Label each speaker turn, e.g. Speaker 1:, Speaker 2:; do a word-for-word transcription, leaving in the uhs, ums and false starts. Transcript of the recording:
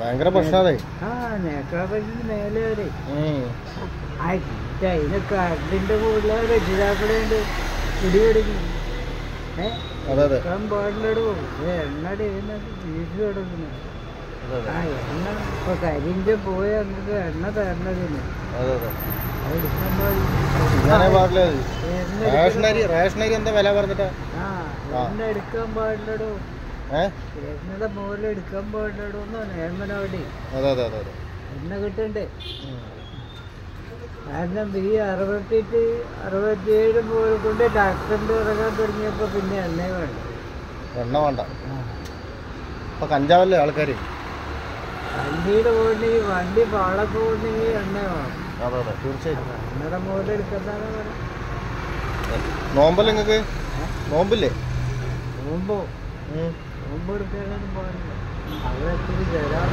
Speaker 1: ഭയങ്കര പ്രശ്നമേ.
Speaker 2: ആ നേക്കാപ്പറ്റിന് മേലെ വരെ അതിനൊക്കെ അതിന്റെ കൂടുതൽ രക്ഷിതാക്കളുണ്ട് പിടിപിടിക്കുന്നു. ഏഹ് പാടിലടോ എണ്ണടെ വീട്ടിൽ കിടക്കുന്നു. ആ എണ്ണ ഇപ്പൊ കരിഞ്ച പോയ നമുക്ക് എണ്ണ തരണതിന്
Speaker 1: റേഷനരി എന്താ വില പറഞ്ഞിട്ടാ?
Speaker 2: ആ എണ്ണ എടുക്കാൻ പാടില്ലടോ, എണ്ണയുടെ മുകളിൽ എടുക്കാൻ പാടില്ലടോ എന്നാണ് ഏമനോടി എണ്ണ കിട്ടണ്ടേ. കാരണം ഈ അറുപത്തെട്ട് അറുപത്തിയേഴ് പോലെ കൊണ്ട് ട്രാക്ടറിന്റെ ഇറങ്ങാൻ തുടങ്ങിയപ്പോ പിന്നെ എണ്ണ വേണ്ട,
Speaker 1: എണ്ണ വേണ്ട. ഇപ്പൊ കഞ്ചാവല്ലേ ആൾക്കാര്.
Speaker 2: വണ്ടിയുടെ പോകണമെങ്കിൽ വണ്ടി പാളൊക്കെ പോകണമെങ്കിൽ എണ്ണ വേണം.
Speaker 1: അതെ അതെ തീർച്ചയായിട്ടും.
Speaker 2: എണ്ണയുടെ മുകളിൽ എടുക്കുന്നതാണ് പറയാം.
Speaker 1: നോമ്പല്ലേ നിങ്ങക്ക്? നോമ്പില്ലേ?
Speaker 2: നോമ്പോ നോമ്പ് എടുക്കാനൊന്നും പാടില്ല. അവിടെ എത്തിരി തരാം.